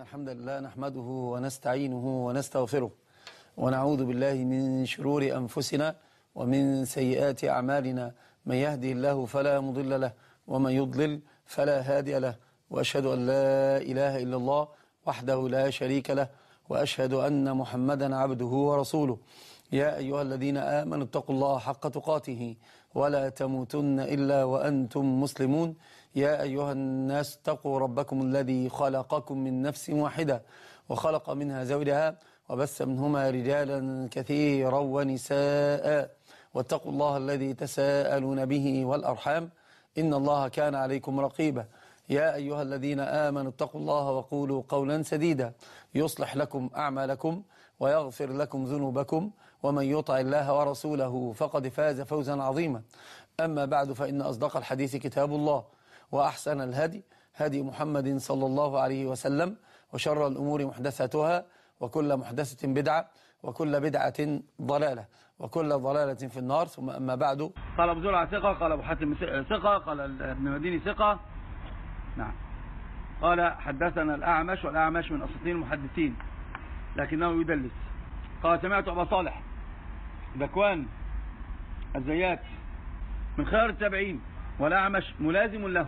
الحمد لله نحمده ونستعينه ونستغفره ونعوذ بالله من شرور أنفسنا ومن سيئات أعمالنا. من يهدي الله فلا مضل له ومن يضلل فلا هادي له، وأشهد أن لا إله إلا الله وحده لا شريك له، وأشهد أن محمدا عبده ورسوله. يا أيها الذين آمنوا اتقوا الله حق تقاته ولا تموتن إلا وأنتم مسلمون. يا أيها الناس اتقوا ربكم الذي خلقكم من نفس واحدة وخلق منها زوجها وبث منهما رجالا كثيرا ونساء، واتقوا الله الذي تساءلون به والأرحام إن الله كان عليكم رقيبا. يا أيها الذين آمنوا اتقوا الله وقولوا قولا سديدا يصلح لكم أعمالكم ويغفر لكم ذنوبكم، ومن يطع الله ورسوله فقد فاز فوزا عظيما. أما بعد، فإن أصدق الحديث كتاب الله، وأحسن الهدي هدي محمد صلى الله عليه وسلم، وشر الأمور محدثاتها، وكل محدثة بدعة، وكل بدعة ضلالة، وكل ضلالة في النار. ثم أما بعد. قال أبو زرعة ثقة، قال أبو حاتم ثقة، قال ابن مديني ثقة. نعم. قال حدثنا الأعمش، والأعمش من أساطين المحدثين لكنه يدلس. قال سمعت أبا صالح ذكوان الزيات من خيار التابعين، والأعمش ملازم له.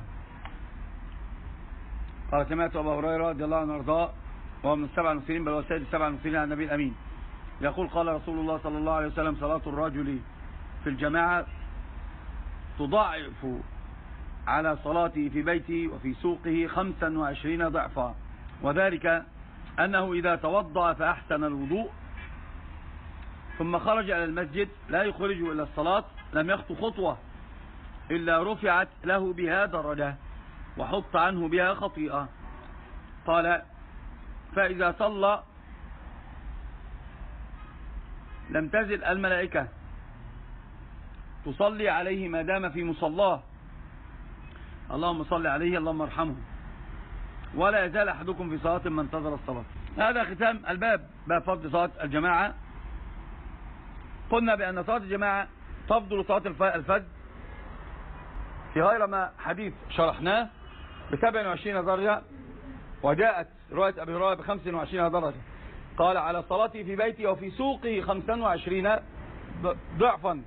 قال سمعت أبا هريرة رضي الله عنه وارضاه، وهو من السبع المكثرين، بل هو سيد السبع المكثرين على النبي الأمين، يقول قال رسول الله صلى الله عليه وسلم: صلاة الرجل في الجماعة تضاعف على صلاته في بيته وفي سوقه 25 ضعفا، وذلك أنه إذا توضأ فأحسن الوضوء ثم خرج إلى المسجد لا يخرجه إلى الصلاة لم يخط خطوة إلا رفعت له بها درجة وحط عنه بها خطيئة. قال: فإذا صلى لم تزل الملائكة تصلي عليه ما دام في مصلاه، اللهم صل عليه اللهم ارحمه، ولا يزال أحدكم في صلاة ما انتظر الصلاة. هذا ختام الباب، باب فضل صلاة الجماعة. قلنا بأن صلاة الجماعة تفضل صلاة الفجر في غير ما حديث شرحناه ب27 درجة، وجاءت رواية أبي هريرة ب25 درجة. قال: على صلاته في بيته وفي سوقه 25 ضعفا.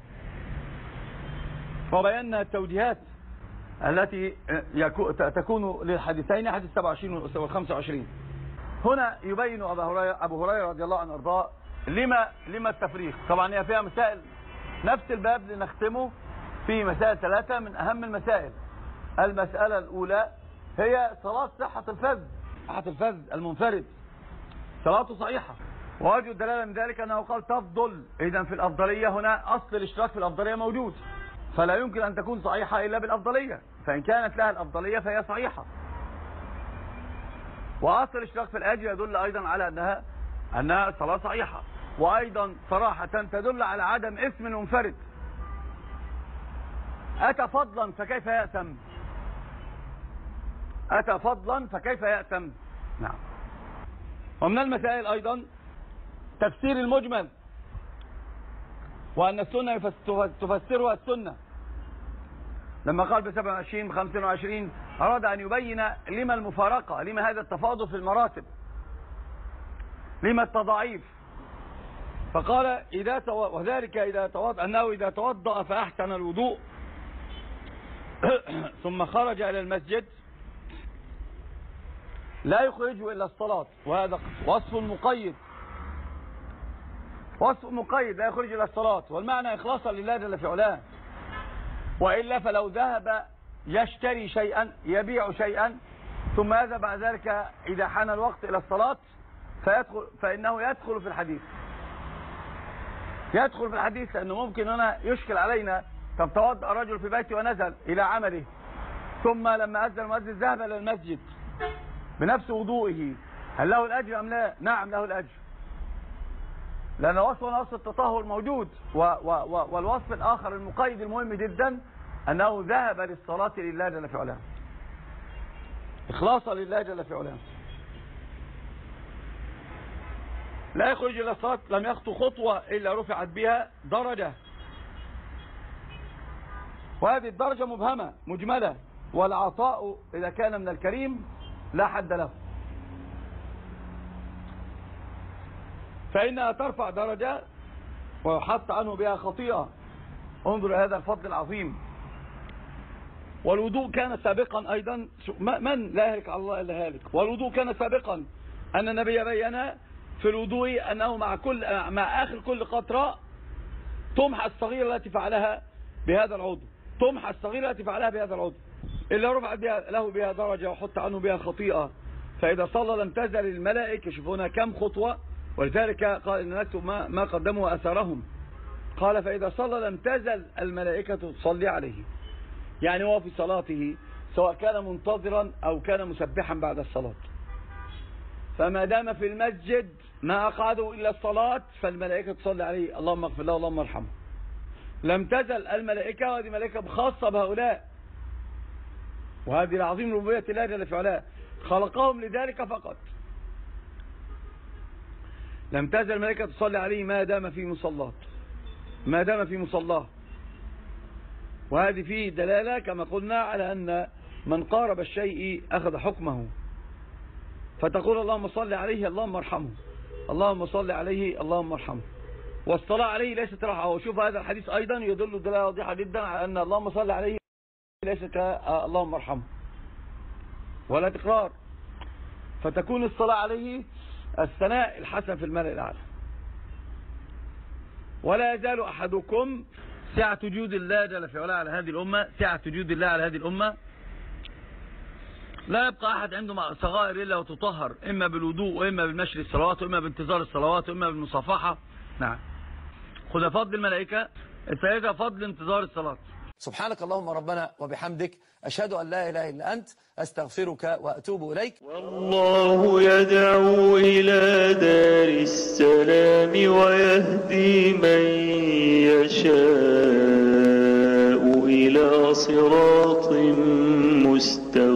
وبينا التوجيهات التي تكون للحديثين، حديث 27 و25. هنا يبين أبو هريرة رضي الله عنه وارضاه لما التفريق. طبعا هي فيها مسائل، نفس الباب لنختمه في مسائل ثلاثة من أهم المسائل. المسألة الأولى هي صلاة صحة الفذ المنفرد، صلاته صحيحة، ووجه الدلالة من ذلك أنه قال تفضل. إذن في الأفضلية هنا أصل الاشتراك في الأفضلية موجود، فلا يمكن أن تكون صحيحة إلا بالأفضلية، فإن كانت لها الأفضلية فهي صحيحة. وأصل الاشتراك في الأجر يدل أيضا على أنها صلاة صحيحة، وأيضا صراحة تدل على عدم اسم المنفرد. أتى فضلا فكيف يأتم؟ أتى فضلا فكيف يأتم؟ نعم. ومن المسائل أيضا تفسير المجمل، وأن السنة تفسرها السنة. لما قال ب27 ب25 أراد أن يبين لما المفارقة، لما هذا التفاضل في المراتب، لما التضعيف. فقال وذلك أنه إذا توضأ فأحسن الوضوء ثم خرج إلى المسجد لا يخرجه إلا الصلاة. وهذا وصف مقيد لا يخرج إلى الصلاة، والمعنى إخلاصا لله جل في علاه. وإلا فلو ذهب يشتري شيئا يبيع شيئا ثم يذهب بعد ذلك إذا حان الوقت إلى الصلاة فإنه يدخل في الحديث، لأنه ممكن هنا يشكل علينا. طب توضأ رجل في بيته ونزل إلى عمله، ثم لما أذن المؤذن ذهب إلى المسجد بنفس وضوئه، هل له الأجر أم لا؟ نعم له الأجر، لأن وصف التطهر موجود. والوصف الآخر المقيد المهم جدا أنه ذهب للصلاة لله جل في علاه، إخلاصا لله جل في علاه. لا يخرج إلى الصلاة لم يخطو خطوة إلا رفعت بها درجة، وهذه الدرجة مبهمة مجملة. والعطاء إذا كان من الكريم لا حد له. فإنها ترفع درجة ويحط عنه بها خطيئة. انظر هذا الفضل العظيم. والوضوء كان سابقا أيضا، من لا يهلك على الله إلا هالك. والوضوء كان سابقا أن النبي بين في الوضوء أنه مع آخر كل قطرة تمحى الصغيرة التي فعلها بهذا العضو، تمحى الصغيرة التي فعلها بهذا العضو إلا رفعت له بها درجة وحط عنه بها خطيئة. فإذا صلى لم تزل الملائكة، شوفونا كم خطوة، ولذلك قال إن نكتب ما قدموا أثرهم. قال فإذا صلى لم تزل الملائكة تصلي عليه، يعني هو في صلاته سواء كان منتظرا أو كان مسبحا بعد الصلاة، فما دام في المسجد ما أقعده إلا الصلاة فالملائكة تصلي عليه، اللهم اغفر له اللهم ارحمه. لم تزل الملائكة، وهذه ملائكة خاصة بهؤلاء، وهذه العظيم ربوبية الله جل في علاه، خلقهم لذلك فقط. لم تزل الملائكة تصلي عليه ما دام في مصلاه، ما دام في مصلاه. وهذه فيه دلالة كما قلنا على أن من قارب الشيء أخذ حكمه، فتقول اللهم صل عليه اللهم ارحمه، اللهم صل عليه اللهم ارحمه. والصلاة عليه ليست راحة. وشوف هذا الحديث أيضا يدل دلالة واضحة جدا على أن اللهم صل عليه ليست اللهم ارحمه ولا تكرار، فتكون الصلاة عليه الثناء الحسن في الملأ الأعلى. ولا يزال أحدكم سعة وجود الله جل في علاه على هذه الأمة، سعة وجود الله على هذه الأمة، لا يبقى أحد عنده صغائر إلا وتطهر، إما بالوضوء وإما بالمشي الصلوات وإما بانتظار الصلوات وإما بالمصافحة. نعم، خذ فضل الملائكة السيدة فضل انتظار الصلاة. سبحانك اللهم ربنا وبحمدك، أشهد أن لا إله إلا أنت، أستغفرك وأتوب إليك. والله يدعو إلى دار السلام ويهدي من يشاء إلى صراط مستقيم.